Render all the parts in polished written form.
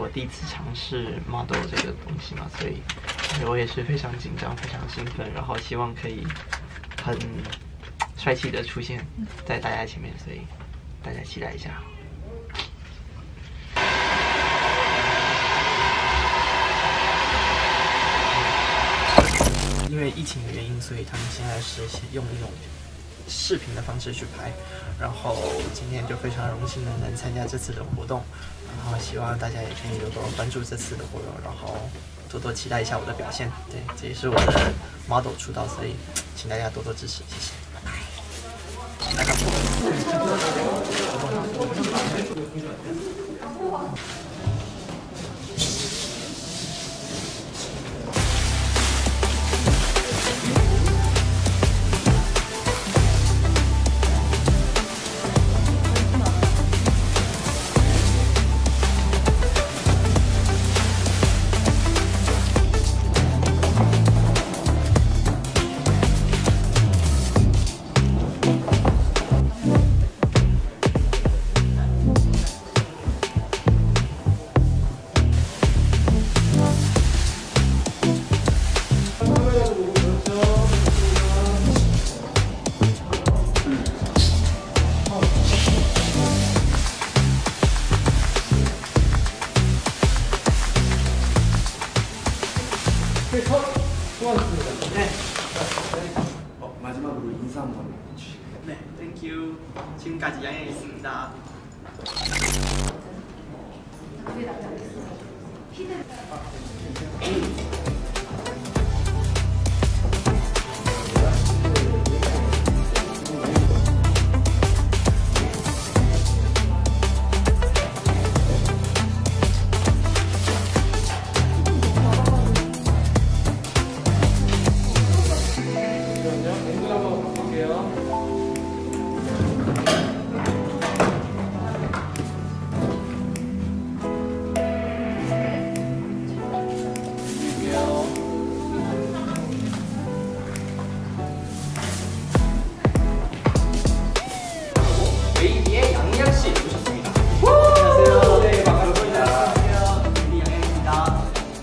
我第一次尝试 model 这个东西嘛，所以我也是非常紧张、非常兴奋，然后希望可以很帅气的出现在大家前面，所以大家期待一下。因为疫情的原因，所以他们现在是用一种视频的方式去拍，然后今天就非常荣幸的能参加这次的活动，然后希望大家也可以多多关注这次的活动，然后多多期待一下我的表现。对，这也是我的 model 出道，所以请大家多多支持，谢谢，拜拜。 마지막으로 인사 한번 해주실까요? 네, 땡큐. 지금까지 양양이었습니다. 웨이비의 양양씨 오셨습니다. 안녕하세요. 네, 반갑습니다. 안녕하세요. 우리 양양입니다.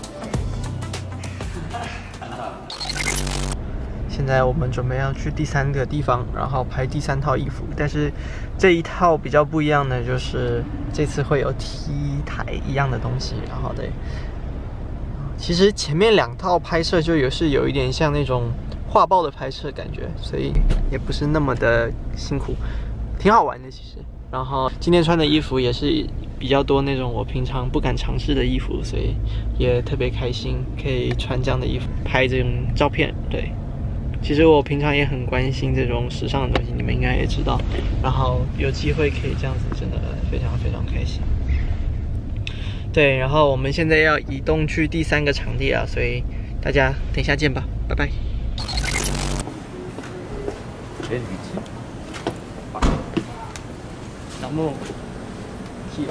现在我们准备要去第3个地方，然后拍第3套衣服。但是这一套比较不一样的就是这次会有 T 台一样的东西。然后对，其实前面2套拍摄就是有一点像那种画报的拍摄感觉，所以也不是那么的辛苦，挺好玩的其实。然后今天穿的衣服也是比较多那种我平常不敢尝试的衣服，所以也特别开心可以穿这样的衣服拍这种照片。对。其实我平常也很关心这种时尚的东西，你们应该也知道。然后有机会可以这样子，真的非常非常开心。对，然后我们现在要移动去第3个场地啊，所以大家等一下见吧，拜拜。너무 귀여워.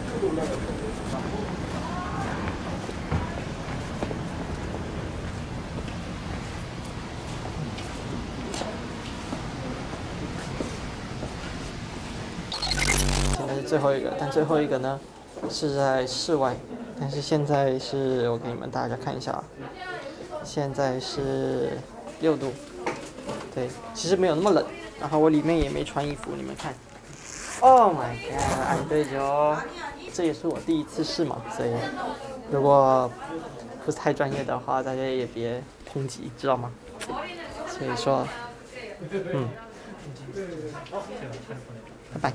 现在是最后一个，但最后一个呢是在室外，但是现在是我给你们大家看一下啊，现在是6度，对，其实没有那么冷，然后我里面也没穿衣服，你们看。Oh my god！ 按对就，这也是我第一次试嘛，所以如果不是太专业的话，大家也别抨击，知道吗？所以说，拜拜。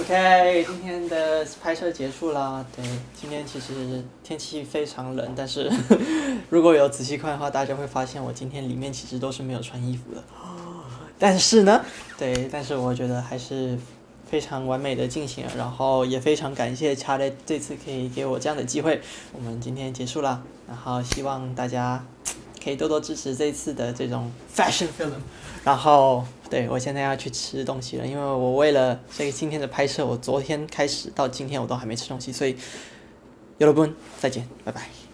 OK，今天的拍摄结束啦。对，今天其实天气非常冷，但是如果有仔细看的话，大家会发现我今天里面其实都是没有穿衣服的。但是呢，但是我觉得还是非常完美的进行了，然后也非常感谢查雷这次可以给我这样的机会。我们今天结束啦，然后希望大家可以多多支持这次的这种 fashion film。然后，我现在要去吃东西了，因为我为了今天的拍摄，我昨天开始到今天我都还没吃东西，所以여러분再见，拜拜。